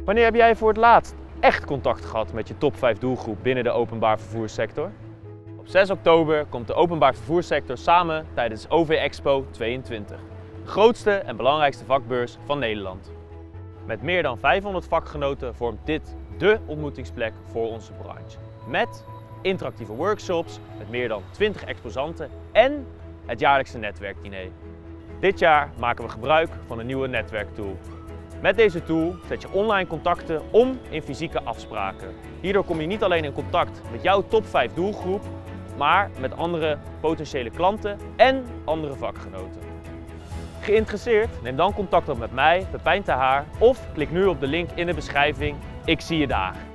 Wanneer heb jij voor het laatst echt contact gehad met je top 5 doelgroep binnen de openbaar vervoerssector? Op 6 oktober komt de openbaar vervoerssector samen tijdens OV Expo 22, de grootste en belangrijkste vakbeurs van Nederland. Met meer dan 500 vakgenoten vormt dit dé ontmoetingsplek voor onze branche. Met interactieve workshops, met meer dan 20 exposanten en het jaarlijkse netwerkdiner. Dit jaar maken we gebruik van een nieuwe netwerktool. Met deze tool zet je online contacten om in fysieke afspraken. Hierdoor kom je niet alleen in contact met jouw top 5 doelgroep, maar met andere potentiële klanten en andere vakgenoten. Geïnteresseerd? Neem dan contact op met mij, Pepijn Ter Haar, of klik nu op de link in de beschrijving. Ik zie je daar!